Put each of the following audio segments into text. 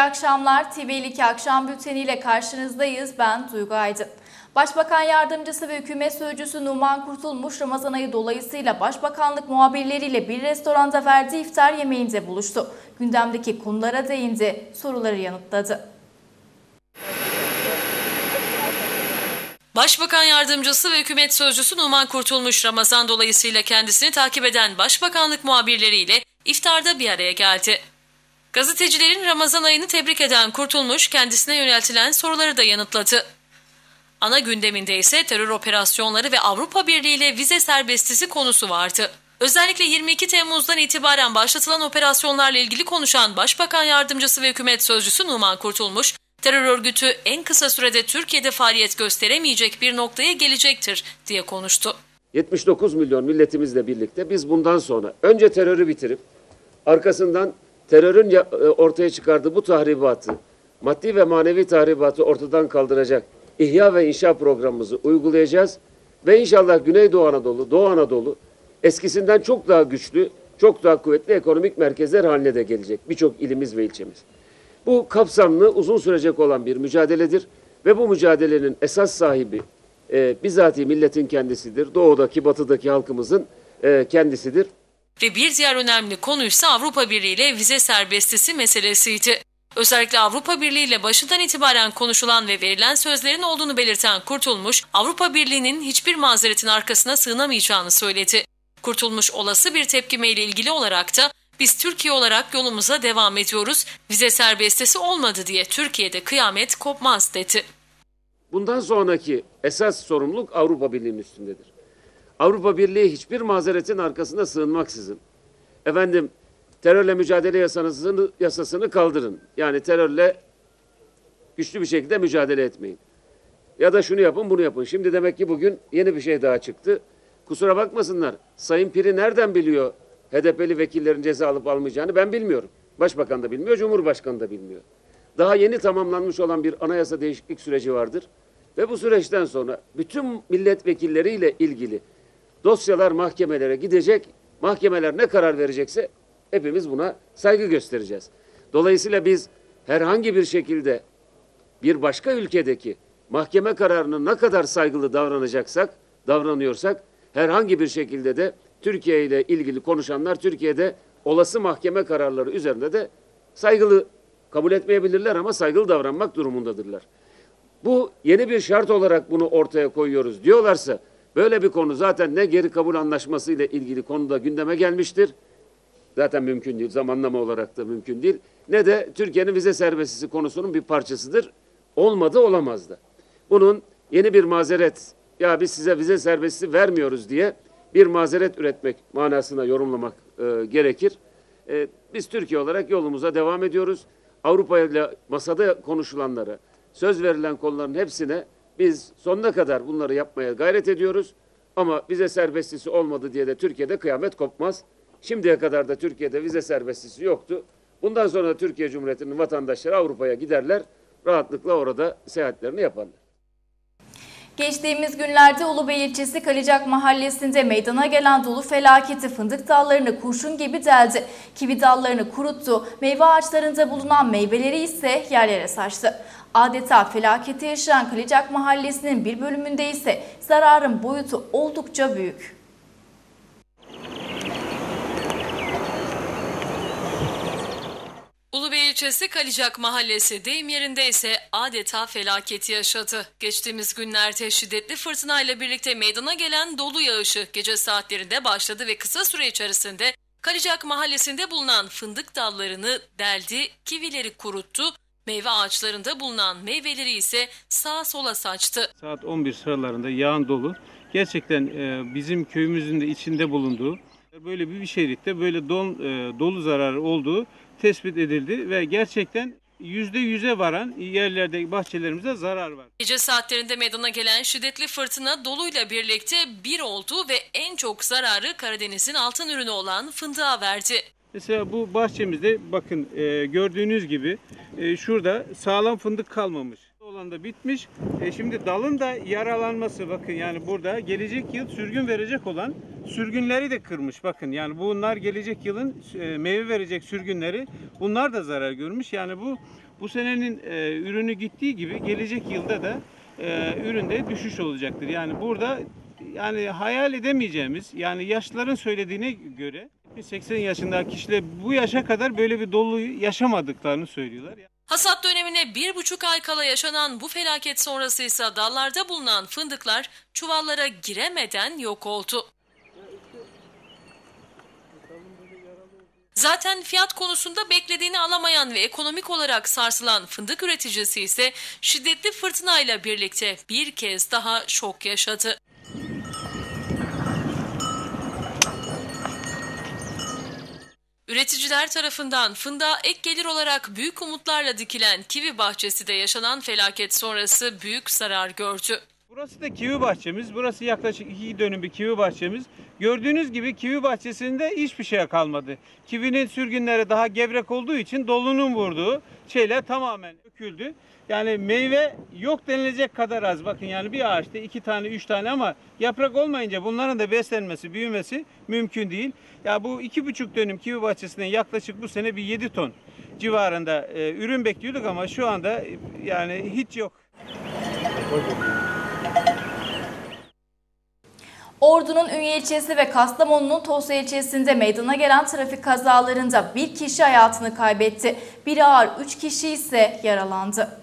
akşamlar. TV2 Akşam Bülteni ile karşınızdayız. Ben Duygu Aydın. Başbakan Yardımcısı ve Hükümet Sözcüsü Numan Kurtulmuş, Ramazan ayı dolayısıyla Başbakanlık muhabirleriyle bir restoranda verdiği iftar yemeğinde buluştu. Gündemdeki konulara değindi, soruları yanıtladı. Başbakan Yardımcısı ve Hükümet Sözcüsü Numan Kurtulmuş, Ramazan dolayısıyla kendisini takip eden Başbakanlık muhabirleriyle iftarda bir araya geldi. Gazetecilerin Ramazan ayını tebrik eden Kurtulmuş, kendisine yöneltilen soruları da yanıtladı. Ana gündeminde ise terör operasyonları ve Avrupa Birliği ile vize serbestisi konusu vardı. Özellikle 22 Temmuz'dan itibaren başlatılan operasyonlarla ilgili konuşan Başbakan Yardımcısı ve Hükümet Sözcüsü Numan Kurtulmuş, terör örgütü en kısa sürede Türkiye'de faaliyet gösteremeyecek bir noktaya gelecektir diye konuştu. 79 milyon milletimizle birlikte biz bundan sonra önce terörü bitirip arkasından terörün ortaya çıkardığı bu tahribatı, maddi ve manevi tahribatı ortadan kaldıracak İhya ve İnşa programımızı uygulayacağız ve inşallah Güneydoğu Anadolu, Doğu Anadolu eskisinden çok daha güçlü, çok daha kuvvetli ekonomik merkezler haline de gelecek birçok ilimiz ve ilçemiz. Bu kapsamlı, uzun sürecek olan bir mücadeledir ve bu mücadelenin esas sahibi bizatihi milletin kendisidir. Doğudaki, batıdaki halkımızın kendisidir. Ve bir diğer önemli konuysa Avrupa Birliği ile vize serbestisi meselesiydi. Özellikle Avrupa Birliği ile başından itibaren konuşulan ve verilen sözlerin olduğunu belirten Kurtulmuş, Avrupa Birliği'nin hiçbir mazeretin arkasına sığınamayacağını söyledi. Kurtulmuş olası bir tepkimeyle ilgili olarak da biz Türkiye olarak yolumuza devam ediyoruz, vize serbestisi olmadı diye Türkiye'de kıyamet kopmaz dedi. Bundan sonraki esas sorumluluk Avrupa Birliği'nin üstündedir. Avrupa Birliği hiçbir mazeretin arkasına sığınmaksızın, terörle mücadele yasasını kaldırın. Yani terörle güçlü bir şekilde mücadele etmeyin. Ya da şunu yapın, bunu yapın. Şimdi demek ki bugün yeni bir şey daha çıktı. Kusura bakmasınlar. Sayın Piri nereden biliyor HDP'li vekillerin ceza alıp almayacağını ben bilmiyorum. Başbakan da bilmiyor, Cumhurbaşkanı da bilmiyor. Daha yeni tamamlanmış olan bir anayasa değişiklik süreci vardır. Ve bu süreçten sonra bütün milletvekilleriyle ilgili dosyalar mahkemelere gidecek. Mahkemeler ne karar verecekse hepimiz buna saygı göstereceğiz. Dolayısıyla biz herhangi bir şekilde bir başka ülkedeki mahkeme kararını ne kadar saygılı davranıyorsak herhangi bir şekilde de Türkiye ile ilgili konuşanlar Türkiye'de olası mahkeme kararları üzerinde de saygılı kabul etmeyebilirler ama saygılı davranmak durumundadırlar. Bu yeni bir şart olarak bunu ortaya koyuyoruz diyorlarsa böyle bir konu zaten ne geri kabul anlaşması ile ilgili konuda gündeme gelmiştir. Zaten mümkün değil, zamanlama olarak da mümkün değil. Ne de Türkiye'nin vize serbestisi konusunun bir parçasıdır. Olmadı, olamaz da. Bunun yeni bir mazeret, ya biz size vize serbestisi vermiyoruz diye bir mazeret üretmek manasına yorumlamak gerekir. Biz Türkiye olarak yolumuza devam ediyoruz. Avrupa ile masada konuşulanlara, söz verilen konuların hepsine biz sonuna kadar bunları yapmaya gayret ediyoruz. Ama vize serbestisi olmadı diye de Türkiye'de kıyamet kopmaz. Şimdiye kadar da Türkiye'de vize serbestisi yoktu. Bundan sonra da Türkiye Cumhuriyeti'nin vatandaşları Avrupa'ya giderler, rahatlıkla orada seyahatlerini yaparlar. Geçtiğimiz günlerde Ulubey ilçesi Kalicak mahallesinde meydana gelen dolu felaketi fındık dallarını kurşun gibi deldi. Kivi dallarını kuruttu, meyve ağaçlarında bulunan meyveleri ise yerlere saçtı. Adeta felaketi yaşayan Kalicak mahallesinin bir bölümünde ise zararın boyutu oldukça büyük. Ulubey ilçesi Kalicak mahallesi deyim yerinde ise adeta felaketi yaşadı. Geçtiğimiz günlerde şiddetli fırtınayla birlikte meydana gelen dolu yağışı gece saatlerinde başladı ve kısa süre içerisinde Kalicak mahallesinde bulunan fındık dallarını deldi, kivileri kuruttu, meyve ağaçlarında bulunan meyveleri ise sağa sola saçtı. Saat 11 sıralarında yağan dolu gerçekten bizim köyümüzün de içinde bulunduğu böyle bir şeritte böyle dolu zararı olduğu tespit edildi ve gerçekten %100'e varan yerlerde bahçelerimize zarar var. Gece saatlerinde meydana gelen şiddetli fırtına doluyla birlikte bir oldu ve en çok zararı Karadeniz'in altın ürünü olan fındığa verdi. Mesela bu bahçemizde bakın gördüğünüz gibi şurada sağlam fındık kalmamış. Olan da bitmiş. Şimdi dalın da yaralanması bakın yani burada gelecek yıl sürgün verecek olan sürgünleri de kırmış. Bakın yani bunlar gelecek yılın meyve verecek sürgünleri bunlar da zarar görmüş. Yani bu Bu senenin ürünü gittiği gibi gelecek yılda da üründe düşüş olacaktır. Yani burada yani hayal edemeyeceğimiz, yani yaşlıların söylediğine göre 80 yaşındaki kişiler bu yaşa kadar böyle bir doluyu yaşamadıklarını söylüyorlar. Hasat dönemine 1,5 ay kala yaşanan bu felaket sonrası ise dallarda bulunan fındıklar çuvallara giremeden yok oldu. Zaten fiyat konusunda beklediğini alamayan ve ekonomik olarak sarsılan fındık üreticisi ise şiddetli fırtınayla birlikte bir kez daha şok yaşadı. Üreticiler tarafından fındığa ek gelir olarak büyük umutlarla dikilen kivi bahçesi de yaşanan felaket sonrası büyük zarar gördü. Burası da kivi bahçemiz. Burası yaklaşık 2 dönüm bir kivi bahçemiz. Gördüğünüz gibi kivi bahçesinde hiçbir şey kalmadı. Kivinin sürgünleri daha gevrek olduğu için dolunun vurduğu şeyler tamamen döküldü. Yani meyve yok denilecek kadar az. Bakın yani bir ağaçta 2 tane 3 tane ama yaprak olmayınca bunların da beslenmesi, büyümesi mümkün değil. Ya bu 2,5 dönüm kivi bahçesinden yaklaşık bu sene bir 7 ton civarında ürün bekliyorduk ama şu anda yani hiç yok. Ordu'nun Ünye ilçesi ve Kastamonu'nun Tosya ilçesinde meydana gelen trafik kazalarında bir kişi hayatını kaybetti. Biri ağır, 3 kişi ise yaralandı.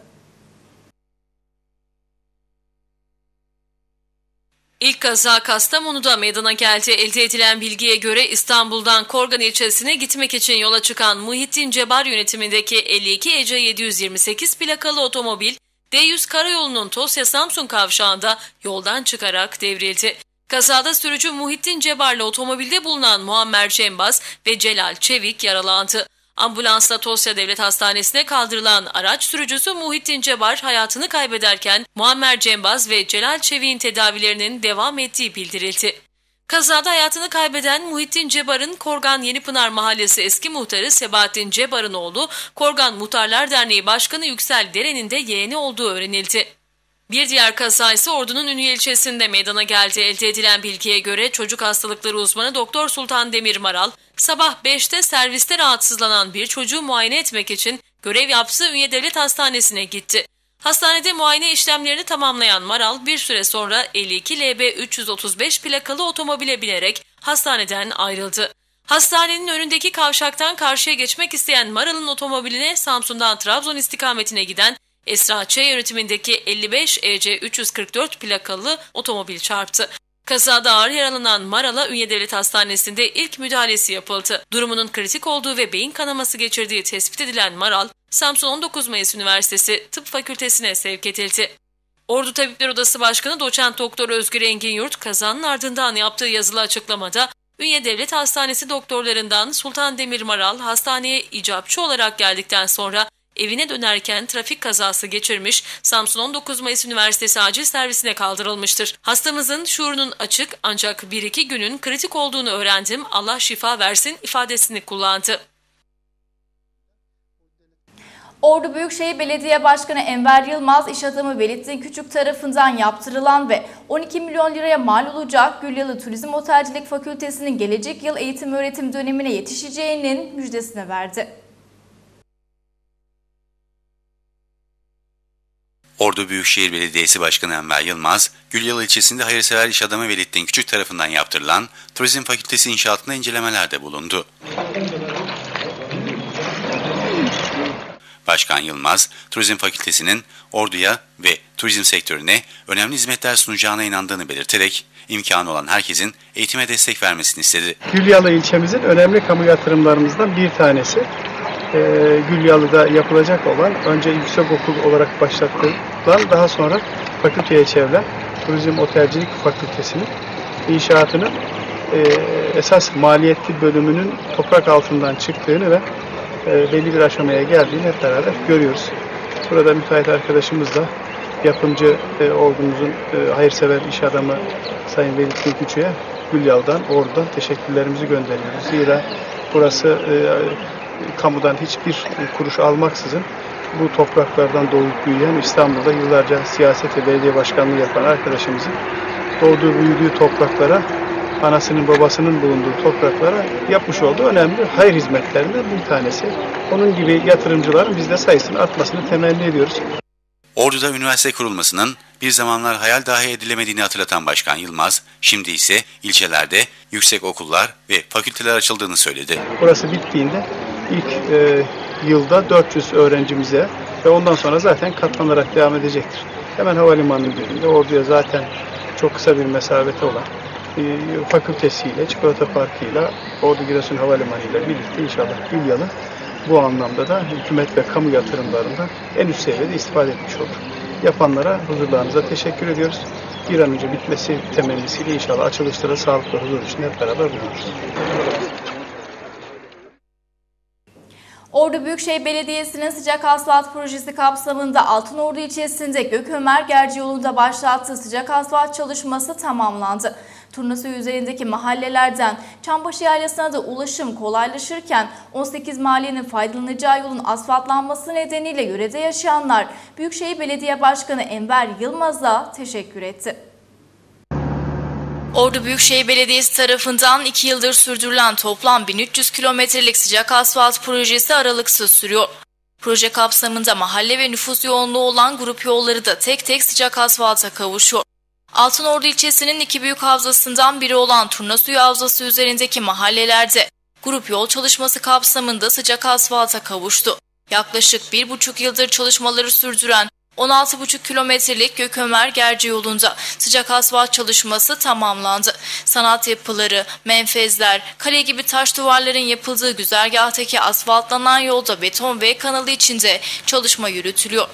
İlk kaza Kastamonu'da meydana geldi. Elde edilen bilgiye göre İstanbul'dan Korgan ilçesine gitmek için yola çıkan Muhittin Cebar yönetimindeki 52 EC 728 plakalı otomobil D100 karayolunun Tosya-Samsun kavşağında yoldan çıkarak devrildi. Kazada sürücü Muhittin Cebar'la otomobilde bulunan Muammer Cembaz ve Celal Çevik yaralandı. Ambulansla Tosya Devlet Hastanesi'ne kaldırılan araç sürücüsü Muhittin Cebar hayatını kaybederken Muammer Cembaz ve Celal Çevik'in tedavilerinin devam ettiği bildirildi. Kazada hayatını kaybeden Muhittin Cebar'ın Korgan Yenipınar Mahallesi eski muhtarı Sebahattin Cebar'ın oğlu Korgan Muhtarlar Derneği Başkanı Yüksel Deren'in de yeğeni olduğu öğrenildi. Bir diğer kaza ise Ordu'nun Ünye ilçesinde meydana geldi. Elde edilen bilgiye göre çocuk hastalıkları uzmanı Doktor Sultan Demir Maral, sabah 5'te serviste rahatsızlanan bir çocuğu muayene etmek için görev yaptığı Ünye Devlet Hastanesi'ne gitti. Hastanede muayene işlemlerini tamamlayan Maral bir süre sonra 52 LB 335 plakalı otomobile binerek hastaneden ayrıldı. Hastanenin önündeki kavşaktan karşıya geçmek isteyen Maral'ın otomobiline Samsun'dan Trabzon istikametine giden Esra Ç. yönetimindeki 55 EC 344 plakalı otomobil çarptı. Kazada ağır yaralanan Maral'a Ünye Devlet Hastanesi'nde ilk müdahalesi yapıldı. Durumunun kritik olduğu ve beyin kanaması geçirdiği tespit edilen Maral, Samsun 19 Mayıs Üniversitesi Tıp Fakültesi'ne sevk edildi. Ordu Tabipler Odası Başkanı Doçent Doktor Özgür Enginyurt, kazanın ardından yaptığı yazılı açıklamada, Ünye Devlet Hastanesi doktorlarından Sultan Demir Maral hastaneye icapçı olarak geldikten sonra evine dönerken trafik kazası geçirmiş, Samsun 19 Mayıs Üniversitesi acil servisine kaldırılmıştır. Hastamızın şuurunun açık ancak 1-2 günün kritik olduğunu öğrendim, Allah şifa versin ifadesini kullandı. Ordu Büyükşehir Belediye Başkanı Enver Yılmaz, iş adamı Velittin Küçük tarafından yaptırılan ve 12 milyon liraya mal olacak Gülyalı Turizm Otelcilik Fakültesi'nin gelecek yıl eğitim öğretim dönemine yetişeceğinin müjdesini verdi. Ordu Büyükşehir Belediyesi Başkanı Enver Yılmaz, Gülyalı ilçesinde hayırsever iş adamı Velittin Küçük tarafından yaptırılan Turizm Fakültesi inşaatına incelemelerde bulundu. Başkan Yılmaz, Turizm Fakültesi'nin Ordu'ya ve turizm sektörüne önemli hizmetler sunacağına inandığını belirterek, imkanı olan herkesin eğitime destek vermesini istedi. Gülyalı ilçemizin önemli kamu yatırımlarımızdan bir tanesi. Gülyalı'da yapılacak olan önce yüksekokul olarak başlatılan daha sonra fakülteye çevrilen Turizm Otelcilik Fakültesi'nin inşaatının esas maliyetli bölümünün toprak altından çıktığını ve belli bir aşamaya geldiğini hep beraber görüyoruz. Burada müteahhit arkadaşımızla yapımcı ordumuzun hayırsever iş adamı Sayın Velittin Küçük'e Gülyalı'dan, Ordu'dan teşekkürlerimizi gönderiyoruz. Zira burası kamudan hiçbir kuruş almaksızın bu topraklardan doğup büyüyen, İstanbul'da yıllarca siyaset ve belediye başkanlığı yapan arkadaşımızın doğduğu büyüdüğü topraklara anasının babasının bulunduğu topraklara yapmış olduğu önemli hayır hizmetlerinden bir tanesi. Onun gibi yatırımcıların biz de sayısının artmasını temenni ediyoruz. Ordu'da üniversite kurulmasının bir zamanlar hayal dahi edilemediğini hatırlatan Başkan Yılmaz, şimdi ise ilçelerde yüksek okullar ve fakülteler açıldığını söyledi. Burası bittiğinde ilk yılda 400 öğrencimize ve ondan sonra zaten katlanarak devam edecektir. Hemen havalimanının dibinde, Ordu'ya zaten çok kısa bir mesafete olan fakültesiyle, Çikolata Parkı'yla, Ordu Giresun Havalimanı'yla birlikte inşallah Gülyalı bu anlamda da hükümet ve kamu yatırımlarından en üst seviyede istifade etmiş olur. Yapanlara, huzurlarınıza teşekkür ediyoruz. Bir an önce bitmesi temennisiyle inşallah açılışlara sağlıklı huzur için hep beraber bulunuruz. Ordu Büyükşehir Belediyesi'nin sıcak asfalt projesi kapsamında Altınordu ilçesinde Gökömer-Gerci yolunda başlattığı sıcak asfalt çalışması tamamlandı. Turnasuyu üzerindeki mahallelerden Çambaşı Yaylası'na da ulaşım kolaylaşırken 18 mahallenin faydalanacağı yolun asfaltlanması nedeniyle yörede yaşayanlar Büyükşehir Belediye Başkanı Enver Yılmaz'a teşekkür etti. Ordu Büyükşehir Belediyesi tarafından 2 yıldır sürdürülen toplam 1300 kilometrelik sıcak asfalt projesi aralıksız sürüyor. Proje kapsamında mahalle ve nüfus yoğunluğu olan grup yolları da tek tek sıcak asfalta kavuşuyor. Altınordu ilçesinin iki büyük havzasından biri olan Turnasuyu Havzası üzerindeki mahallelerde grup yol çalışması kapsamında sıcak asfalta kavuştu. Yaklaşık 1,5 yıldır çalışmaları sürdüren 16,5 kilometrelik Gökömer-Gerci yolunda sıcak asfalt çalışması tamamlandı. Sanat yapıları, menfezler, kale gibi taş duvarların yapıldığı güzergahtaki asfaltlanan yolda beton V kanalı içinde çalışma yürütülüyor.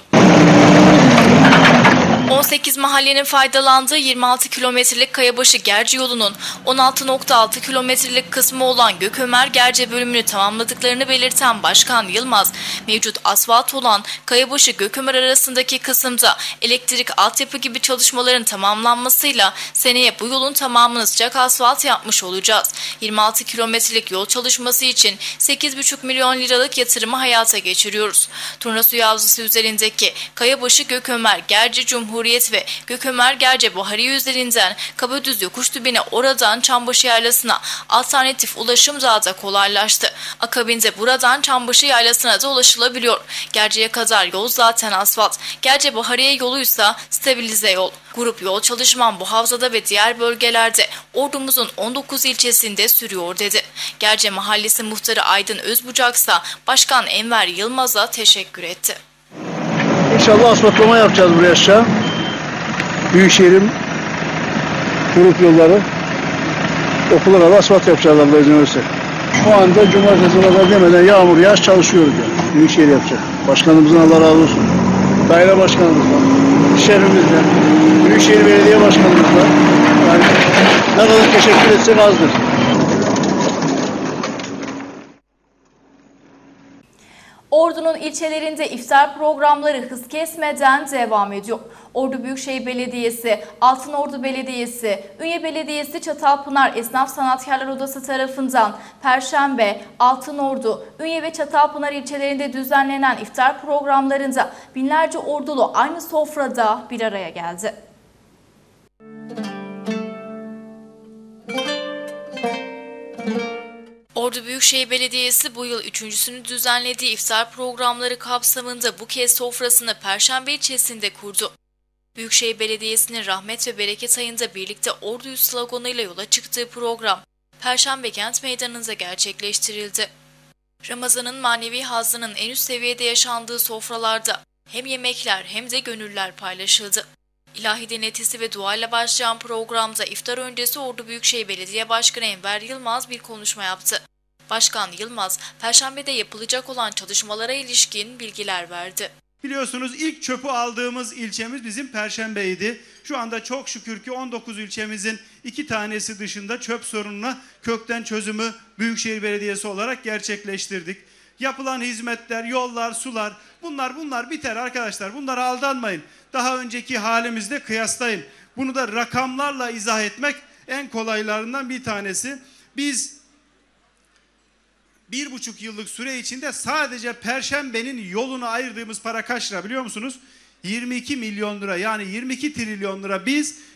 18 mahallenin faydalandığı 26 kilometrelik Kayabaşı-Gerci yolunun 16,6 kilometrelik kısmı olan Gökömer-Gerce bölümünü tamamladıklarını belirten Başkan Yılmaz, mevcut asfalt olan Kayabaşı-Gökömer arasındaki kısımda elektrik altyapı gibi çalışmaların tamamlanmasıyla seneye bu yolun tamamını sıcak asfalt yapmış olacağız. 26 kilometrelik yol çalışması için 8,5 milyon liralık yatırımı hayata geçiriyoruz. Turnasuyu Havzası üzerindeki Kayabaşı-Gökömer-Gerce Cumhuriyet ve Gökömer-Gerce Bahariye üzerinden Kabadüz yokuş dibine oradan Çambaşı Yaylası'na alternatif ulaşım daha da kolaylaştı. Akabinde buradan Çambaşı Yaylası'na da ulaşılabiliyor. Gerce'ye kadar yol zaten asfalt. Gerce Bahariye yoluysa stabilize yol. Grup yol çalışmam bu havzada ve diğer bölgelerde ordumuzun 19 ilçesinde sürüyor dedi. Gerce Mahallesi Muhtarı Aydın Özbucaksa Başkan Enver Yılmaz'a teşekkür etti. İnşallah asfaltlama yapacağız buraya aşağı. Büyükşehir'in grup yolları, okullara da asfalt yapacağız Allah izin verirse. Şu anda cumartesi kadar demeden yağmur yağış çalışıyoruz yani. Büyükşehir yapacak. Başkanımızdan Allah razı olsun. Daire başkanımızdan, şehrimizden, Büyükşehir Belediye Başkanımızdan. Yani ne kadar teşekkür etsek azdır. Ordu'nun ilçelerinde iftar programları hız kesmeden devam ediyor. Ordu Büyükşehir Belediyesi, Altınordu Belediyesi, Ünye Belediyesi Çatalpınar Esnaf Sanatkarlar Odası tarafından Perşembe, Altınordu, Ünye ve Çatalpınar ilçelerinde düzenlenen iftar programlarında binlerce ordulu aynı sofrada bir araya geldi. Ordu Büyükşehir Belediyesi bu yıl üçüncüsünü düzenlediği iftar programları kapsamında bu kez sofrasını Perşembe ilçesinde kurdu. Büyükşehir Belediyesi'nin rahmet ve bereket ayında birlikte Ordu'yu sloganıyla yola çıktığı program Perşembe Kent Meydanı'nda gerçekleştirildi. Ramazan'ın manevi hazzının en üst seviyede yaşandığı sofralarda hem yemekler hem de gönüller paylaşıldı. İlahi denetisi ve duayla başlayan programda iftar öncesi Ordu Büyükşehir Belediye Başkanı Enver Yılmaz bir konuşma yaptı. Başkan Yılmaz, Perşembe'de yapılacak olan çalışmalara ilişkin bilgiler verdi. Biliyorsunuz ilk çöpü aldığımız ilçemiz bizim Perşembe'ydi. Şu anda çok şükür ki 19 ilçemizin 2 tanesi dışında çöp sorununa kökten çözümü Büyükşehir Belediyesi olarak gerçekleştirdik. Yapılan hizmetler, yollar, sular bunlar biter arkadaşlar. Bunlara aldanmayın. Daha önceki halimizde kıyaslayın. Bunu da rakamlarla izah etmek en kolaylarından bir tanesi. Biz 1,5 yıllık süre içinde sadece Perşembe'nin yoluna ayırdığımız para kaç lira biliyor musunuz? 22 milyon lira, yani 22 trilyon lira biz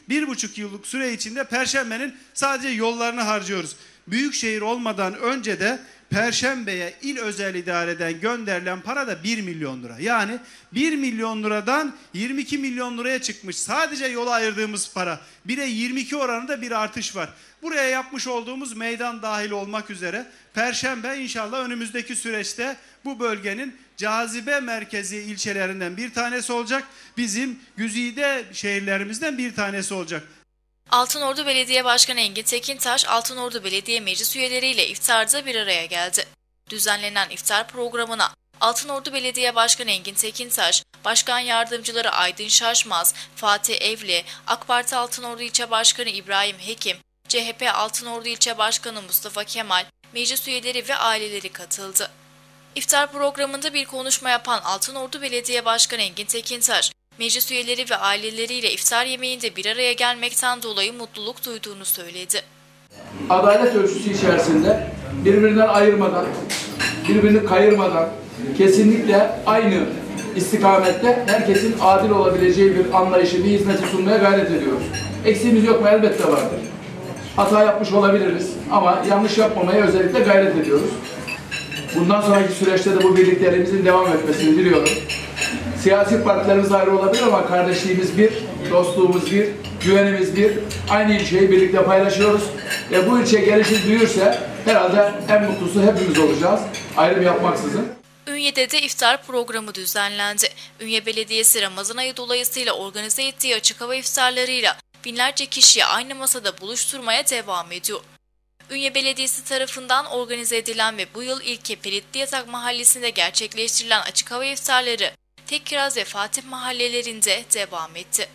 1,5 yıllık süre içinde Perşembe'nin sadece yollarını harcıyoruz. Büyükşehir olmadan önce de Perşembe'ye il özel idareden gönderilen para da 1 milyon lira. Yani 1 milyon liradan 22 milyon liraya çıkmış. Sadece yola ayırdığımız para. 1'e 22 oranında bir artış var. Buraya yapmış olduğumuz meydan dahil olmak üzere Perşembe inşallah önümüzdeki süreçte bu bölgenin cazibe merkezi ilçelerinden bir tanesi olacak. Bizim güzide şehirlerimizden bir tanesi olacak. Altınordu Belediye Başkanı Engin Tekintaş, Altınordu Belediye Meclis üyeleriyle iftarda bir araya geldi. Düzenlenen iftar programına Altınordu Belediye Başkanı Engin Tekintaş, Başkan Yardımcıları Aydın Şaşmaz, Fatih Evli, AK Parti Altınordu İlçe Başkanı İbrahim Hekim, CHP Altınordu İlçe Başkanı Mustafa Kemal, meclis üyeleri ve aileleri katıldı. İftar programında bir konuşma yapan Altınordu Belediye Başkanı Engin Tekintaş, meclis üyeleri ve aileleriyle iftar yemeğinde bir araya gelmekten dolayı mutluluk duyduğunu söyledi. Adalet ölçüsü içerisinde birbirinden ayırmadan, birbirini kayırmadan kesinlikle aynı istikamette herkesin adil olabileceği bir anlayışı, bir hizmeti sunmaya gayret ediyoruz. Eksiğimiz yok mu? Elbette vardır. Hata yapmış olabiliriz ama yanlış yapmamaya özellikle gayret ediyoruz. Bundan sonraki süreçte de bu birlikteliğimizin devam etmesini diliyorum. Siyasi partilerimiz ayrı olabilir ama kardeşliğimiz bir, dostluğumuz bir, güvenimiz bir. Aynı ilçeyi birlikte paylaşıyoruz. Ve bu ilçe gelişi büyürse herhalde en mutlusu hepimiz olacağız. Ayrım yapmaksızın. Ünye'de de iftar programı düzenlendi. Ünye Belediyesi Ramazan ayı dolayısıyla organize ettiği açık hava iftarlarıyla binlerce kişiyi aynı masada buluşturmaya devam ediyor. Ünye Belediyesi tarafından organize edilen ve bu yıl ilk Pelitli Yatak Mahallesi'nde gerçekleştirilen açık hava iftarları Tekkiraz ve Fatih mahallelerinde devam etti.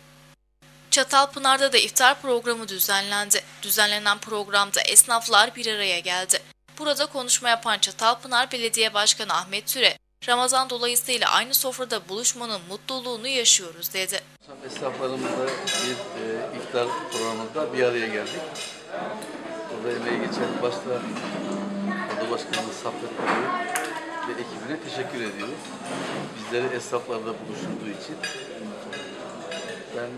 Çatalpınar'da da iftar programı düzenlendi. Düzenlenen programda esnaflar bir araya geldi. Burada konuşma yapan Çatalpınar Belediye Başkanı Ahmet Türe, Ramazan dolayısıyla aynı sofrada buluşmanın mutluluğunu yaşıyoruz dedi. Esnaflarımızla bir iftar programında bir araya geldik. Burada emeği geçen başta Oda Başkanımız Saffet Bey ve ekibine teşekkür ediyoruz. Bizleri esnaflarla buluşturduğu için. Ben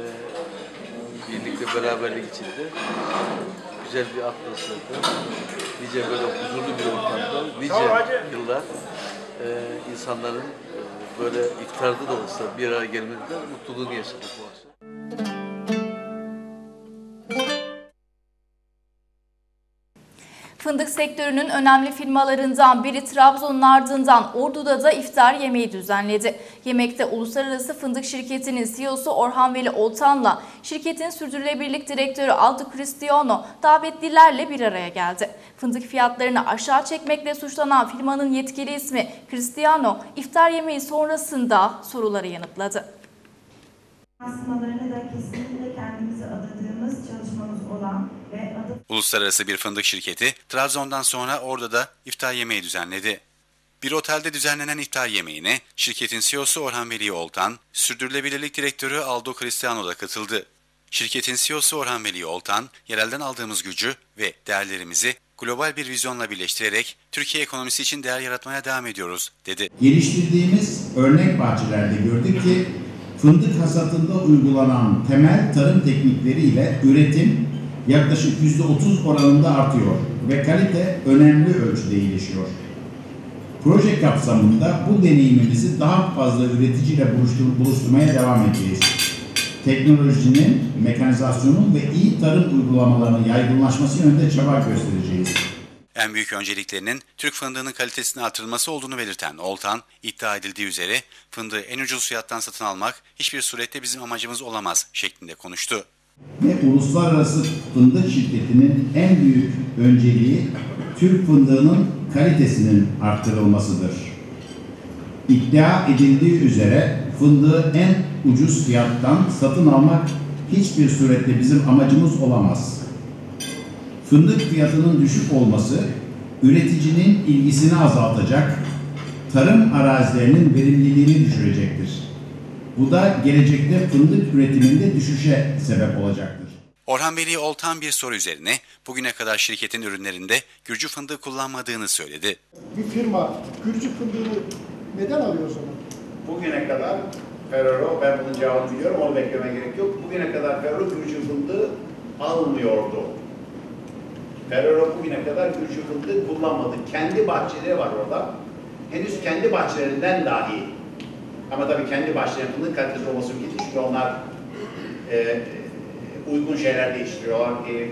birlik ve beraberlik içinde güzel bir atmosferde, nice böyle huzurlu bir ortamda, nice yıllar insanların böyle iftarda da olsa bir araya gelmekten mutluluğunu yaşadık bu akşam. Fındık sektörünün önemli firmalarından biri Trabzon'un ardından Ordu'da da iftar yemeği düzenledi. Yemekte Uluslararası Fındık Şirketi'nin CEO'su Orhan Veli Oltan'la şirketin sürdürülebilirlik direktörü Aldo Cristiano davetlilerle bir araya geldi. Fındık fiyatlarını aşağı çekmekle suçlanan firmanın yetkili ismi Cristiano, iftar yemeği sonrasında soruları yanıtladı. Yansımalarını da kesinlikle kendimize adadığımız çalışmamız olan ve Uluslararası bir fındık şirketi Trabzon'dan sonra Ordu'da iftar yemeği düzenledi. Bir otelde düzenlenen iftar yemeğine şirketin CEO'su Orhan Veli Oltan, sürdürülebilirlik direktörü Aldo Cristiano da katıldı. Şirketin CEO'su Orhan Veli Oltan, yerelden aldığımız gücü ve değerlerimizi global bir vizyonla birleştirerek Türkiye ekonomisi için değer yaratmaya devam ediyoruz, dedi. Geliştirdiğimiz örnek bahçelerde gördük ki fındık hasatında uygulanan temel tarım teknikleriyle üretim yaklaşık %30 oranında artıyor ve kalite önemli ölçüde iyileşiyor. Proje kapsamında bu deneyimimizi daha fazla üreticiyle buluşturmaya devam edeceğiz. Teknolojinin, mekanizasyonun ve iyi tarım uygulamalarının yaygınlaşması yönünde çaba göstereceğiz. En büyük önceliklerinin Türk fındığının kalitesinin artırılması olduğunu belirten Oltan, iddia edildiği üzere fındığı en ucuz fiyattan satın almak hiçbir surette bizim amacımız olamaz şeklinde konuştu. Ve Uluslararası Fındık Şirketi'nin en büyük önceliği Türk fındığının kalitesinin artırılmasıdır. İddia edildiği üzere fındığı en ucuz fiyattan satın almak hiçbir surette bizim amacımız olamaz. Fındık fiyatının düşük olması üreticinin ilgisini azaltacak, tarım arazilerinin verimliliğini düşürecektir. Bu da gelecekte fındık üretiminde düşüşe sebep olacaktır. Orhan Veli Oltan bir soru üzerine bugüne kadar şirketin ürünlerinde Gürcü fındığı kullanmadığını söyledi. Bir firma Gürcü fındığını neden alıyor o zaman? Bugüne kadar Ferrero, ben bunun cevabını biliyorum, onu bekleme gerek yok. Bugüne kadar Ferrero Gürcü fındığı almıyordu. Ferrero bugüne kadar Gürcü fındığı kullanmadı. Kendi bahçeleri var orada. Henüz kendi bahçelerinden dahi. Ama tabii kendi bahçelerinin fındık kalitesi olması mümkün değil. Çünkü onlar uygun şeyler değiştiriyorlar.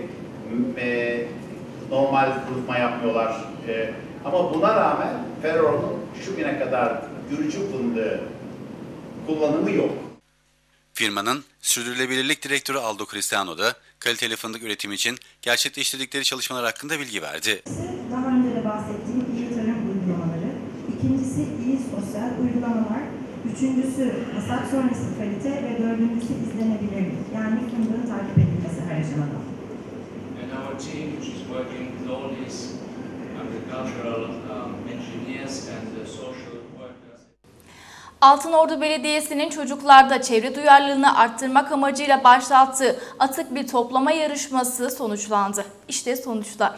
Normal kurutma yapmıyorlar. Ama buna rağmen Ferrero'nun şu güne kadar Gürcü fındığı kullanımı yok. Firmanın sürdürülebilirlik direktörü Aldo Cristiano da kaliteli fındık üretimi için gerçekleştirdikleri çalışmalar hakkında bilgi verdi. Daha önce de bahsettiğim iyi tarım uygulamaları, ikincisi iyi sosyal uygulamalar, üçüncüsü hasat sonrası kalite ve dördüncüsü izlenebilirlik. Yani fındığın takip edilmesi her aşamada. And our team, which is working with all these agricultural engineers and social workers. Altınordu Belediyesi'nin çocuklarda çevre duyarlılığını arttırmak amacıyla başlattığı atık bir toplama yarışması sonuçlandı. İşte sonuçlar.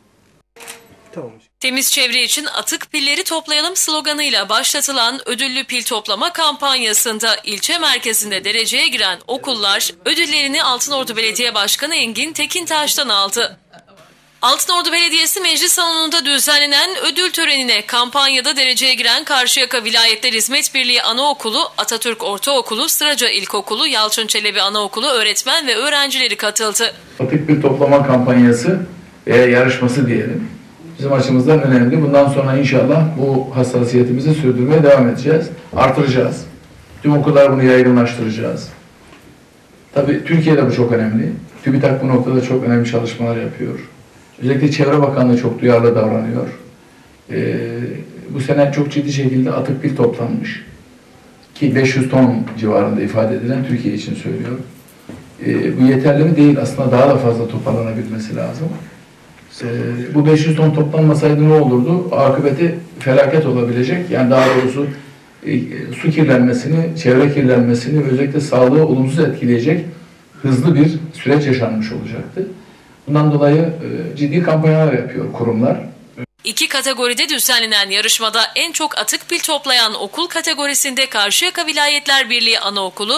Temiz çevre için atık pilleri toplayalım sloganıyla başlatılan ödüllü pil toplama kampanyasında ilçe merkezinde dereceye giren okullar ödüllerini Altınordu Belediye Başkanı Engin Tekintaş'tan aldı. Altınordu Belediyesi Meclis Salonu'nda düzenlenen ödül törenine kampanyada dereceye giren Karşıyaka Vilayetler Hizmet Birliği Anaokulu, Atatürk Ortaokulu, Sıraca İlkokulu, Yalçın Çelebi Anaokulu öğretmen ve öğrencileri katıldı. Atık bir toplama kampanyası veya yarışması diyelim. Bizim açımızdan önemli. Bundan sonra inşallah bu hassasiyetimizi sürdürmeye devam edeceğiz. Artıracağız. Tüm okullar bunu yaygınlaştıracağız. Tabii Türkiye'de bu çok önemli. TÜBİTAK bu noktada çok önemli çalışmalar yapıyor. Özellikle Çevre Bakanlığı çok duyarlı davranıyor. Bu sene çok ciddi şekilde atık pil toplanmış. Ki 500 ton civarında ifade edilen Türkiye için söylüyorum. Bu yeterli mi? Değil. Aslında daha da fazla toparlanabilmesi lazım. Bu 500 ton toplanmasaydı ne olurdu? Akıbeti felaket olabilecek. Yani daha doğrusu su kirlenmesini, çevre kirlenmesini ve özellikle sağlığı olumsuz etkileyecek hızlı bir süreç yaşanmış olacaktı. Bundan dolayı ciddi kampanyalar yapıyor kurumlar. İki kategoride düzenlenen yarışmada en çok atık pil toplayan okul kategorisinde Karşıyaka Vilayetler Birliği Anaokulu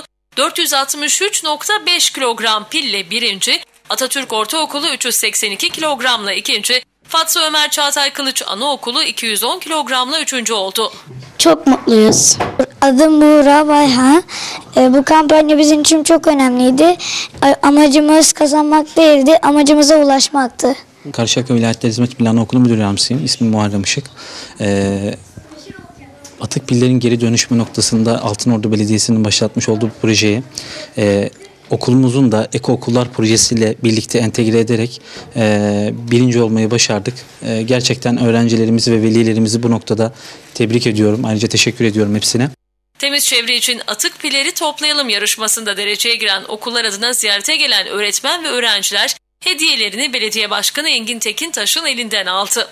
463,5 kilogram pille birinci, Atatürk Ortaokulu 382 kilogramla ikinci, Fatsa Ömer Çağatay Kılıç Anaokulu 210 kilogramla üçüncü oldu. Çok mutluyuz. Adım Buğra Bayhan. Bu kampanya bizim için çok önemliydi. Amacımız kazanmak değildi, amacımıza ulaşmaktı. Karşıyaka Vilayetler Hizmet Birliği Anaokulu Müdür Yardımcısıyım. İsmim Muharrem Işık. Atık pillerin geri dönüşümü noktasında Altınordu Belediyesi'nin başlatmış olduğu projeyi okulumuzun da Eko Okullar projesiyle birlikte entegre ederek birinci olmayı başardık. Gerçekten öğrencilerimizi ve velilerimizi bu noktada tebrik ediyorum. Ayrıca teşekkür ediyorum hepsine. Temiz çevre için atık pilleri toplayalım yarışmasında dereceye giren okullar adına ziyarete gelen öğretmen ve öğrenciler hediyelerini Belediye Başkanı Engin Tekintaş'ın elinden aldı.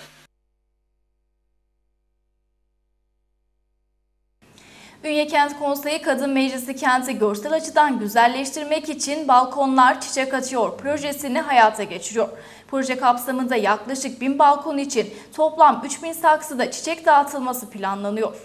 Ünye Kent Konseyi Kadın Meclisi kenti görsel açıdan güzelleştirmek için balkonlar çiçek açıyor projesini hayata geçiriyor. Proje kapsamında yaklaşık 1000 balkon için toplam 3000 saksıda çiçek dağıtılması planlanıyor.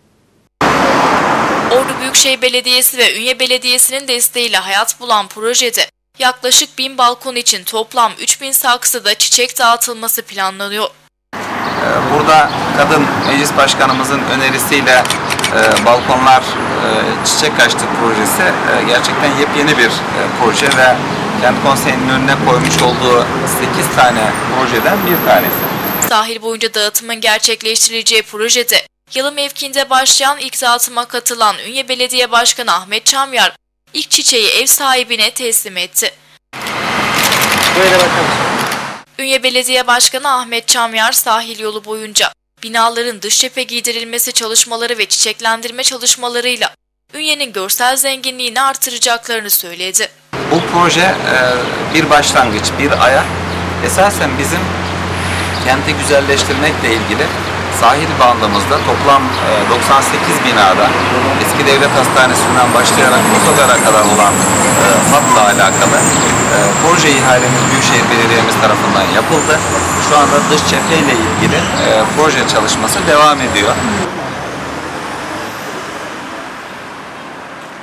Ordu Büyükşehir Belediyesi ve Ünye Belediyesi'nin desteğiyle hayat bulan projede yaklaşık 1000 balkon için toplam 3000 saksıda çiçek dağıtılması planlanıyor. Burada Kadın Meclis Başkanımızın önerisiyle balkonlar çiçek açtık projesi gerçekten yepyeni bir proje ve Kent Konseyi'nin önüne koymuş olduğu 8 tane projeden bir tanesi. Sahil boyunca dağıtımın gerçekleştirileceği projede Yalı mevkiinde başlayan ilk dağıtıma katılan Ünye Belediye Başkanı Ahmet Çamyar ilk çiçeği ev sahibine teslim etti. Böyle bakalım. Ünye Belediye Başkanı Ahmet Çamyar sahil yolu boyunca binaların dış cephe giydirilmesi çalışmaları ve çiçeklendirme çalışmalarıyla Ünye'nin görsel zenginliğini artıracaklarını söyledi. Bu proje bir başlangıç, bir ayak. Esasen bizim kenti güzelleştirmekle ilgili sahil bandımızda toplam 98 binada eski devlet hastanesinden başlayarak otogara kadar olan hatla alakalı proje ihalemiz Büyükşehir Belediye'miz tarafından yapıldı. Şu anda dış cepheyle ilgili proje çalışması devam ediyor.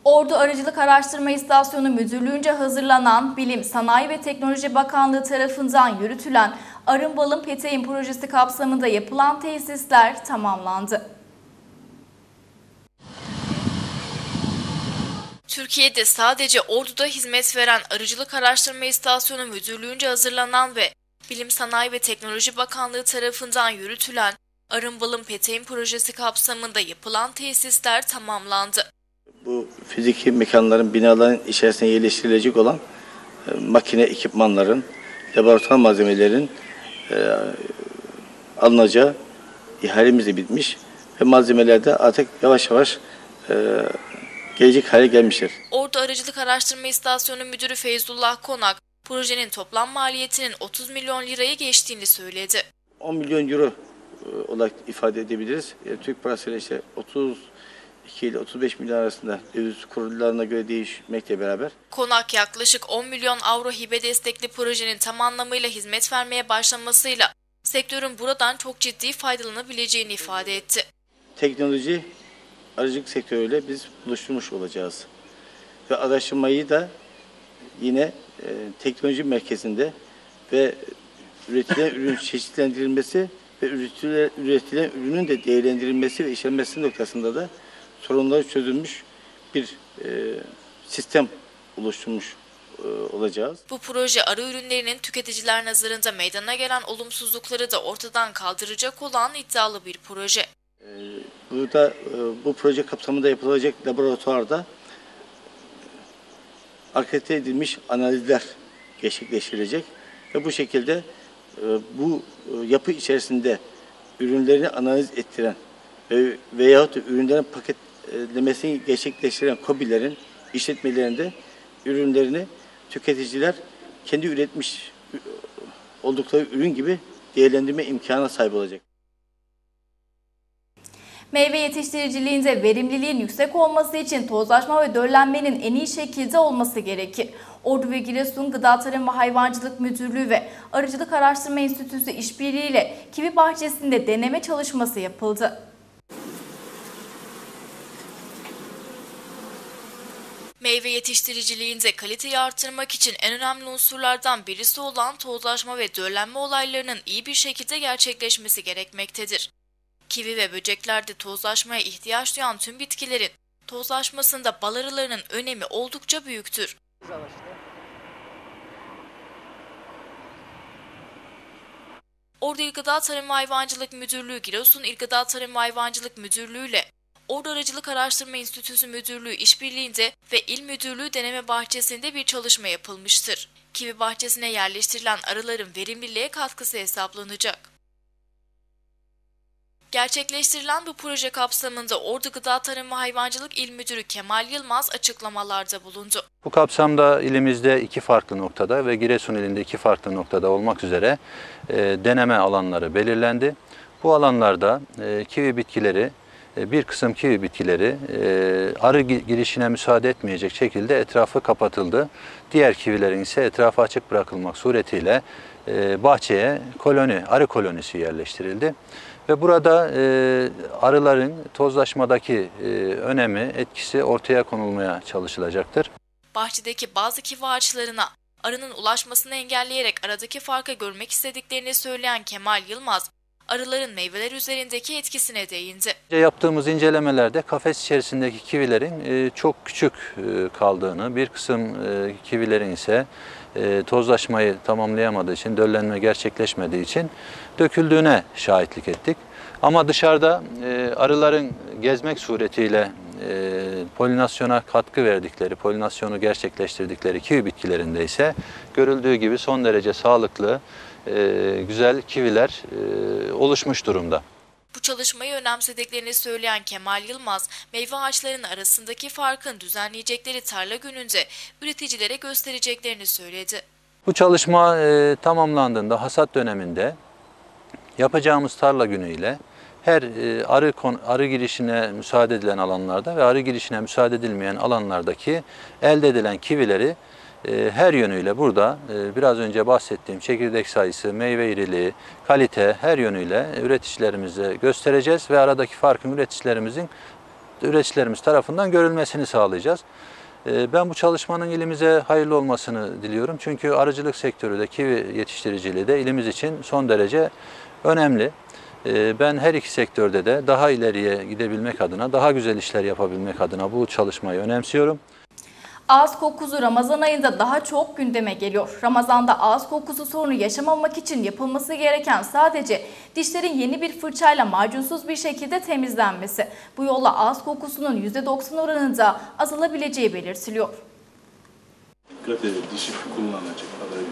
Ordu Arıcılık Araştırma İstasyonu Müdürlüğü'nce hazırlanan Bilim, Sanayi ve Teknoloji Bakanlığı tarafından yürütülen Arın Balın Peteğin projesi kapsamında yapılan tesisler tamamlandı. Türkiye'de sadece Ordu'da hizmet veren Arıcılık Araştırma İstasyonu Müdürlüğü'nce hazırlanan ve Bilim, Sanayi ve Teknoloji Bakanlığı tarafından yürütülen Arın Balın Peteğin projesi kapsamında yapılan tesisler tamamlandı. Bu fiziki mekanların, binaların içerisine yerleştirilecek olan makine ekipmanların, laboratuvar malzemelerin alınacağı ihalemiz de bitmiş ve malzemeler de artık yavaş yavaş gelecek hale gelmiştir. Ordu Arıcılık Araştırma İstasyonu Müdürü Feyzullah Konak, projenin toplam maliyetinin 30 milyon lirayı geçtiğini söyledi. 10 milyon euro olarak ifade edebiliriz. Türk parasıyla işte 32 ile 35 milyon arasında döviz kurullarına göre değişmekle beraber. Konak yaklaşık 10 milyon avro hibe destekli projenin tam anlamıyla hizmet vermeye başlamasıyla sektörün buradan çok ciddi faydalanabileceğini ifade etti. Teknoloji arıcılık sektörüyle biz buluşturmuş olacağız. Ve araştırmayı da yine teknoloji merkezinde ve üretilen ürün çeşitlendirilmesi ve üretilen ürünün de değerlendirilmesi ve işlenmesi noktasında da sorunları çözülmüş bir sistem oluşturmuş olacağız. Bu proje arı ürünlerinin tüketiciler nazarında meydana gelen olumsuzlukları da ortadan kaldıracak olan iddialı bir proje. Burada bu proje kapsamında yapılacak laboratuvarda akredite edilmiş analizler gerçekleştirilecek ve bu şekilde bu yapı içerisinde ürünlerini analiz ettiren veyahut ürünlerin paketlemesini gerçekleştiren KOBİ'lerin işletmelerinde ürünlerini tüketiciler kendi üretmiş oldukları ürün gibi değerlendirme imkanına sahip olacak. Meyve yetiştiriciliğinde verimliliğin yüksek olması için tozlaşma ve döllenmenin en iyi şekilde olması gerekir. Ordu ve Giresun Gıda Tarım ve Hayvancılık Müdürlüğü ve Arıcılık Araştırma Enstitüsü işbirliğiyle kivi bahçesinde deneme çalışması yapıldı. Meyve yetiştiriciliğinde kaliteyi artırmak için en önemli unsurlardan birisi olan tozlaşma ve döllenme olaylarının iyi bir şekilde gerçekleşmesi gerekmektedir. Kivi ve böceklerde tozlaşmaya ihtiyaç duyan tüm bitkilerin tozlaşmasında bal arılarının önemi oldukça büyüktür. Ordu İl Gıda Tarım ve Hayvancılık Müdürlüğü, Giresun İl Gıda Tarım ve Hayvancılık Müdürlüğü ile Ordu Arıcılık Araştırma Enstitüsü Müdürlüğü işbirliğinde ve İl Müdürlüğü deneme bahçesinde bir çalışma yapılmıştır. Kivi bahçesine yerleştirilen arıların verimliliğe katkısı hesaplanacak. Gerçekleştirilen bu proje kapsamında Ordu Gıda Tarım ve Hayvancılık İl Müdürü Kemal Yılmaz açıklamalarda bulundu. Bu kapsamda ilimizde 2 farklı noktada ve Giresun ilinde 2 farklı noktada olmak üzere deneme alanları belirlendi. Bu alanlarda kivi bitkileri, bir kısım kivi bitkileri arı girişine müsaade etmeyecek şekilde etrafı kapatıldı. Diğer kivilerin ise etrafı açık bırakılmak suretiyle bahçeye arı kolonisi yerleştirildi. Ve burada arıların tozlaşmadaki önemi, etkisi ortaya konulmaya çalışılacaktır. Bahçedeki bazı kivi ağaçlarına arının ulaşmasını engelleyerek aradaki farkı görmek istediklerini söyleyen Kemal Yılmaz, arıların meyveler üzerindeki etkisine değindi. Yaptığımız incelemelerde kafes içerisindeki kivilerin çok küçük kaldığını, bir kısım kivilerin ise tozlaşmayı tamamlayamadığı için, döllenme gerçekleşmediği için döküldüğüne şahitlik ettik. Ama dışarıda arıların gezmek suretiyle polinasyona katkı verdikleri, polinasyonu gerçekleştirdikleri kivi bitkilerinde ise görüldüğü gibi son derece sağlıklı, güzel kiviler oluşmuş durumda. Bu çalışmayı önemsediklerini söyleyen Kemal Yılmaz, meyve ağaçlarının arasındaki farkın düzenleyecekleri tarla gününde üreticilere göstereceklerini söyledi. Bu çalışma tamamlandığında hasat döneminde yapacağımız tarla günüyle her arı girişine müsaade edilen alanlarda ve arı girişine müsaade edilmeyen alanlardaki elde edilen kivileri her yönüyle burada biraz önce bahsettiğim çekirdek sayısı, meyve iriliği, kalite her yönüyle üreticilerimize göstereceğiz ve aradaki farkın üreticilerimizin üreticilerimiz tarafından görülmesini sağlayacağız. Ben bu çalışmanın ilimize hayırlı olmasını diliyorum. Çünkü arıcılık sektörü de kivi yetiştiriciliği de ilimiz için son derece önemli. Ben her iki sektörde de daha ileriye gidebilmek adına, daha güzel işler yapabilmek adına bu çalışmayı önemsiyorum. Ağız kokusu Ramazan ayında daha çok gündeme geliyor. Ramazan'da ağız kokusu sorunu yaşamamak için yapılması gereken sadece dişlerin yeni bir fırçayla macunsuz bir şekilde temizlenmesi. Bu yolla ağız kokusunun %90 oranında azalabileceği belirtiliyor. Dikkat edin, dişi kullanacak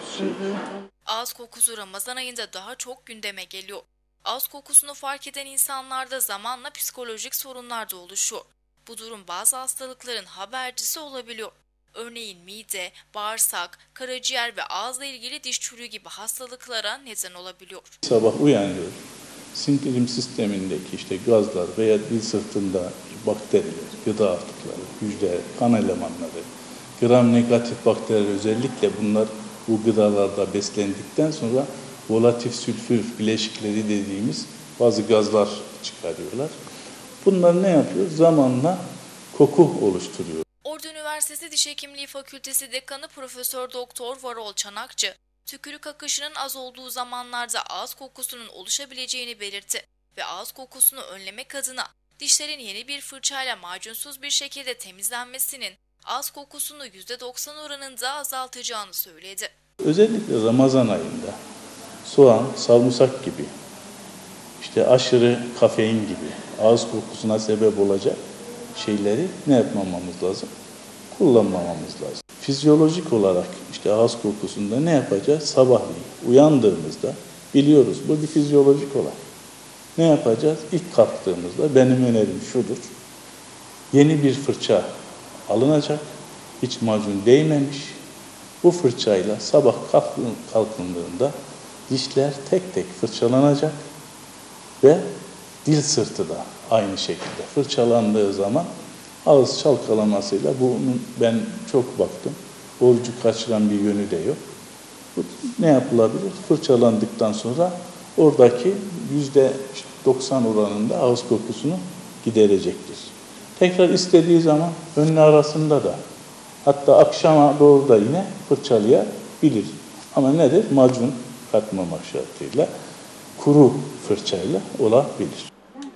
Ağız kokusu Ramazan ayında daha çok gündeme geliyor. Ağız kokusunu fark eden insanlarda zamanla psikolojik sorunlar da oluşuyor. Bu durum bazı hastalıkların habercisi olabiliyor. Örneğin mide, bağırsak, karaciğer ve ağızla ilgili diş çürüğü gibi hastalıklara neden olabiliyor. Sabah uyanıyor, sindirim sistemindeki işte gazlar veya dil sırtında bakteriler, gıda atıkları, hücre, kan elemanları, gram negatif bakteriler özellikle bunlar bu gıdalarda beslendikten sonra volatif sülfür bileşikleri dediğimiz bazı gazlar çıkarıyorlar. Bunlar ne yapıyor? Zamanla koku oluşturuyor. Ordu Üniversitesi Diş Hekimliği Fakültesi Dekanı Profesör Doktor Varol Çanakçı, tükürük akışının az olduğu zamanlarda ağız kokusunun oluşabileceğini belirtti ve ağız kokusunu önlemek adına dişlerin yeni bir fırçayla macunsuz bir şekilde temizlenmesinin ağız kokusunu %90 oranında azaltacağını söyledi. Özellikle Ramazan ayında soğan, sarımsak gibi, işte aşırı kafein gibi ağız kokusuna sebep olacak şeyleri ne yapmamamız lazım? Kullanmamamız lazım. Fizyolojik olarak işte ağız kokusunda ne yapacağız? Sabahleyin uyandığımızda biliyoruz bu bir fizyolojik olay. Ne yapacağız? İlk kalktığımızda benim önerim şudur. Yeni bir fırça alınacak. Hiç macun değmemiş. Bu fırçayla sabah kalkındığında dişler tek tek fırçalanacak ve dil sırtı da aynı şekilde fırçalandığı zaman ağız çalkalamasıyla bunun ben çok baktım. Orucu kaçıran bir yönü de yok. Bu ne yapılabilir? Fırçalandıktan sonra oradaki %90 oranında ağız kokusunu giderecektir. Tekrar istediği zaman önüne arasında da hatta akşama doğru da yine fırçalayabilir. Ama nedir? Macun katmamak şartıyla kuru fırçayla olabilir.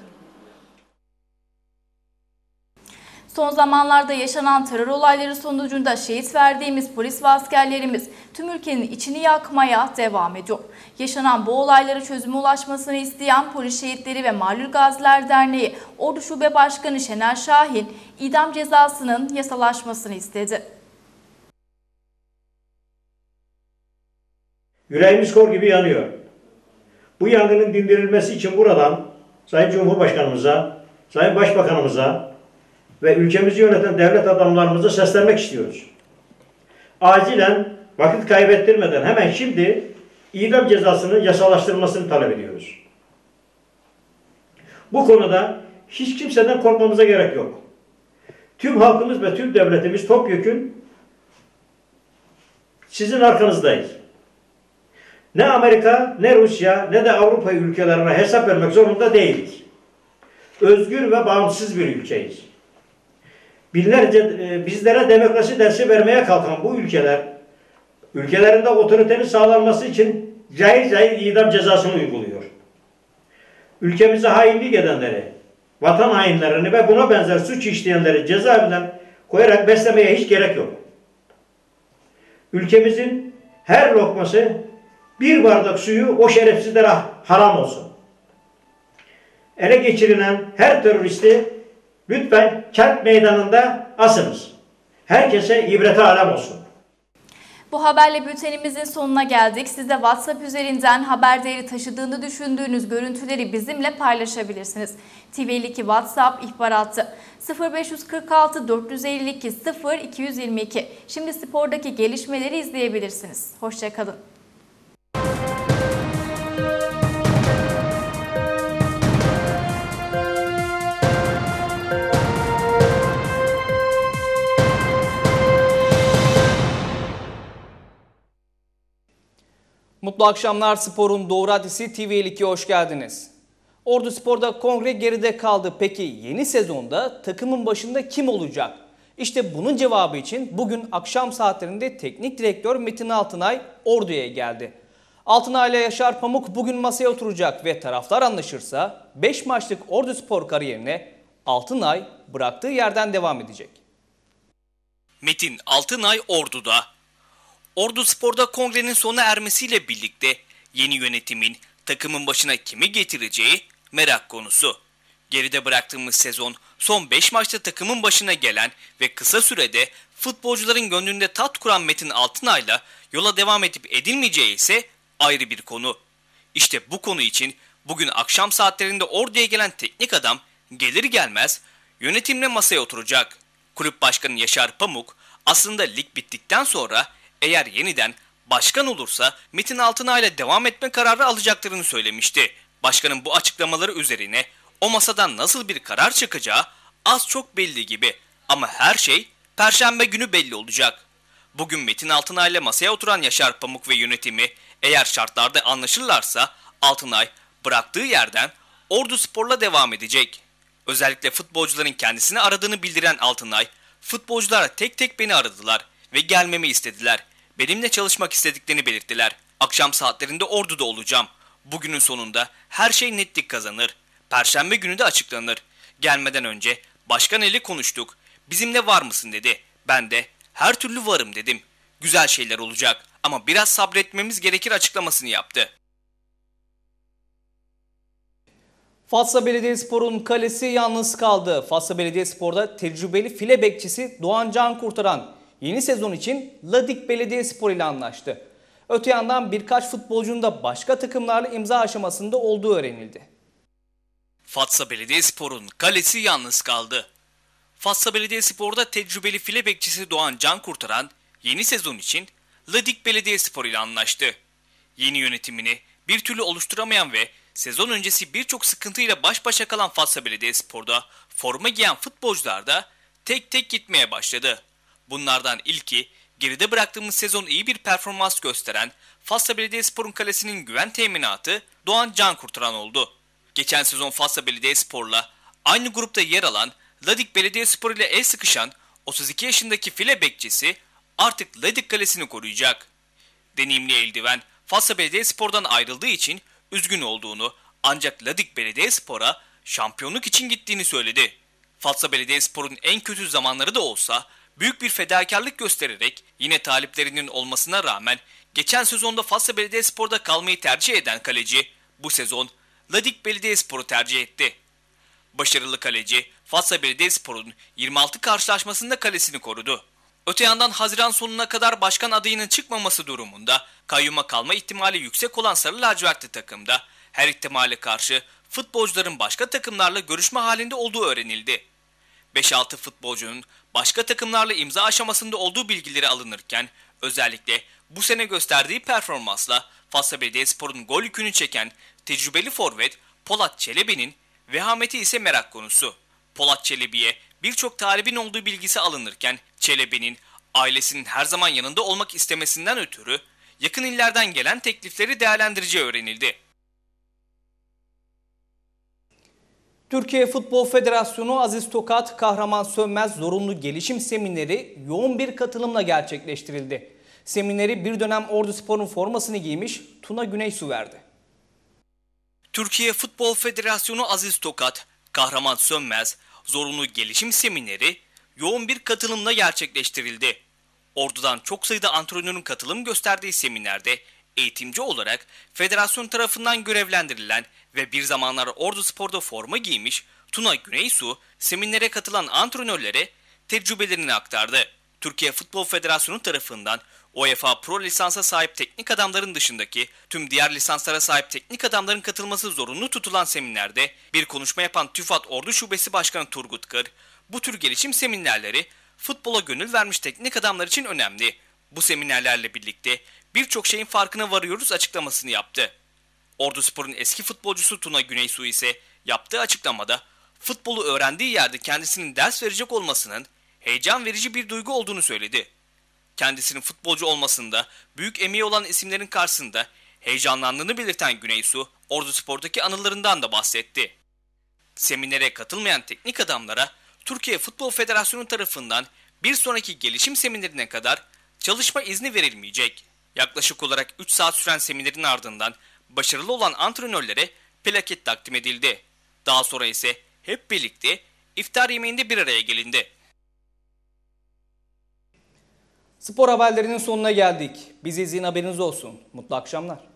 Son zamanlarda yaşanan terör olayları sonucunda şehit verdiğimiz polis ve askerlerimiz tüm ülkenin içini yakmaya devam ediyor. Yaşanan bu olaylara çözüme ulaşmasını isteyen Polis Şehitleri ve Malul Gaziler Derneği Ordu Şube Başkanı Şener Şahin, idam cezasının yasalaşmasını istedi. Yüreğimiz kor gibi yanıyor. Bu yangının dindirilmesi için buradan Sayın Cumhurbaşkanımıza, Sayın Başbakanımıza ve ülkemizi yöneten devlet adamlarımıza seslenmek istiyoruz. Acilen vakit kaybettirmeden hemen şimdi idam cezasının yasalaştırılmasını talep ediyoruz. Bu konuda hiç kimseden korkmamıza gerek yok. Tüm halkımız ve tüm devletimiz topyekün sizin arkanızdayız. Ne Amerika, ne Rusya, ne de Avrupa ülkelerine hesap vermek zorunda değiliz. Özgür ve bağımsız bir ülkeyiz. Bizlere demokrasi dersi vermeye kalkan bu ülkelerinde otoritenin sağlanması için cayır idam cezasını uyguluyor. Ülkemize hainlik edenleri, vatan hainlerini ve buna benzer suç işleyenleri cezaevinden koyarak beslemeye hiç gerek yok. Ülkemizin her lokması, bir bardak suyu o şerefsizlere haram olsun. Ele geçirilen her teröristi lütfen kent meydanında asınız. Herkese ibrete alem olsun. Bu haberle bültenimizin sonuna geldik. Siz de WhatsApp üzerinden haber değeri taşıdığını düşündüğünüz görüntüleri bizimle paylaşabilirsiniz. TV52 WhatsApp ihbar hattı 0546 452 0222. Şimdi spordaki gelişmeleri izleyebilirsiniz. Hoşça kalın. Mutlu akşamlar, sporun doğru adresi TV52'ye hoş geldiniz. Orduspor'da kongre geride kaldı. Peki yeni sezonda takımın başında kim olacak? İşte bunun cevabı için bugün akşam saatlerinde teknik direktör Metin Altınay Ordu'ya geldi. Altınay ile Yaşar Pamuk bugün masaya oturacak ve taraflar anlaşırsa 5 maçlık Orduspor kariyerine Altınay bıraktığı yerden devam edecek. Metin Altınay Ordu'da. Orduspor'da kongrenin sona ermesiyle birlikte yeni yönetimin takımın başına kimi getireceği merak konusu. Geride bıraktığımız sezon son 5 maçta takımın başına gelen ve kısa sürede futbolcuların gönlünde tat kuran Metin Altınay'la yola devam edip edilmeyeceği ise ayrı bir konu. İşte bu konu için bugün akşam saatlerinde Ordu'ya gelen teknik adam gelir gelmez yönetimle masaya oturacak. Kulüp Başkanı Yaşar Pamuk aslında lig bittikten sonra eğer yeniden başkan olursa Metin Altınay'la devam etme kararı alacaklarını söylemişti. Başkanın bu açıklamaları üzerine o masadan nasıl bir karar çıkacağı az çok belli gibi ama her şey Perşembe günü belli olacak. Bugün Metin Altınay'la masaya oturan Yaşar Pamuk ve yönetimi eğer şartlarda anlaşırlarsa Altınay bıraktığı yerden Orduspor'la devam edecek. Özellikle futbolcuların kendisini aradığını bildiren Altınay, futbolcular tek tek beni aradılar ve gelmemi istediler. Benimle çalışmak istediklerini belirttiler. Akşam saatlerinde Ordu'da olacağım. Bugünün sonunda her şey netlik kazanır. Perşembe günü de açıklanır. Gelmeden önce başkan ile konuştuk. Bizimle var mısın dedi. Ben de her türlü varım dedim. Güzel şeyler olacak ama biraz sabretmemiz gerekir açıklamasını yaptı. Fatsa Belediyespor'un kalesi yalnız kaldı. Fatsa Belediyespor'da tecrübeli file bekçisi Doğan Can Kurtaran yeni sezon için Ladik Belediyespor ile anlaştı. Öte yandan birkaç futbolcunun da başka takımlarla imza aşamasında olduğu öğrenildi. Fatsa Belediyespor'un kalesi yalnız kaldı. Fatsa Belediyespor'da tecrübeli file bekçisi Doğan Can Kurtaran yeni sezon için Ladik Belediyespor ile anlaştı. Yeni yönetimini bir türlü oluşturamayan ve sezon öncesi birçok sıkıntıyla baş başa kalan Fatsa Belediyespor'da forma giyen futbolcular da tek tek gitmeye başladı. Bunlardan ilki geride bıraktığımız sezon iyi bir performans gösteren Fatsa Belediyespor'un kalesinin güven teminatı Doğan Can Kurtaran oldu. Geçen sezon Fatsa Belediyespor'la aynı grupta yer alan Ladik Belediyespor ile el sıkışan 32 yaşındaki file bekçisi artık Ladik kalesini koruyacak. Deneyimli eldiven Fatsa Belediyespor'dan ayrıldığı için üzgün olduğunu ancak Ladik Belediyespor'a şampiyonluk için gittiğini söyledi. Fatsa Belediyespor'un en kötü zamanları da olsa büyük bir fedakarlık göstererek yine taliplerinin olmasına rağmen geçen sezonda Fatsa Belediyespor'da kalmayı tercih eden kaleci bu sezon Ladik Belediyespor'u tercih etti. Başarılı kaleci Fatsa Belediyespor'un 26 karşılaşmasında kalesini korudu. Öte yandan Haziran sonuna kadar başkan adayının çıkmaması durumunda kayyuma kalma ihtimali yüksek olan Sarı Lacivertli takımda her ihtimale karşı futbolcuların başka takımlarla görüşme halinde olduğu öğrenildi. 5-6 futbolcunun başka takımlarla imza aşamasında olduğu bilgileri alınırken özellikle bu sene gösterdiği performansla Fatsa Belediyespor'un gol yükünü çeken tecrübeli forvet Polat Çelebi'nin vehameti ise merak konusu. Polat Çelebi'ye birçok talibin olduğu bilgisi alınırken Çelebi'nin ailesinin her zaman yanında olmak istemesinden ötürü yakın illerden gelen teklifleri değerlendireceği öğrenildi. Türkiye Futbol Federasyonu Aziz Tokat Kahraman Sönmez Zorunlu Gelişim Semineri yoğun bir katılımla gerçekleştirildi. Semineri bir dönem Orduspor'un formasını giymiş Tuna Güneysu verdi. Türkiye Futbol Federasyonu Aziz Tokat Kahraman Sönmez Zorunlu Gelişim Semineri yoğun bir katılımla gerçekleştirildi. Ordu'dan çok sayıda antrenörün katılım gösterdiği seminerde eğitimci olarak federasyon tarafından görevlendirilen ve bir zamanlar Orduspor'da forma giymiş Tuna Güneysu seminere katılan antrenörlere tecrübelerini aktardı. Türkiye Futbol Federasyonu tarafından UEFA Pro lisansa sahip teknik adamların dışındaki tüm diğer lisanslara sahip teknik adamların katılması zorunlu tutulan seminerde bir konuşma yapan TÜFAD Ordu Şubesi Başkanı Turgut Kır, bu tür gelişim seminerleri futbola gönül vermiş teknik adamlar için önemli. Bu seminerlerle birlikte birçok şeyin farkına varıyoruz açıklamasını yaptı. Orduspor'un eski futbolcusu Tuna Güneysu ise yaptığı açıklamada futbolu öğrendiği yerde kendisinin ders verecek olmasının heyecan verici bir duygu olduğunu söyledi. Kendisinin futbolcu olmasında büyük emeği olan isimlerin karşısında Heyecanlandığını belirten Güneysu, Orduspor'daki anılarından da bahsetti. Seminere katılmayan teknik adamlara Türkiye Futbol Federasyonu tarafından bir sonraki gelişim seminerine kadar çalışma izni verilmeyecek. Yaklaşık olarak 3 saat süren seminerin ardından başarılı olan antrenörlere plaket takdim edildi. Daha sonra ise hep birlikte iftar yemeğinde bir araya gelindi. Spor haberlerinin sonuna geldik. Bizi izleyin, haberiniz olsun. Mutlu akşamlar.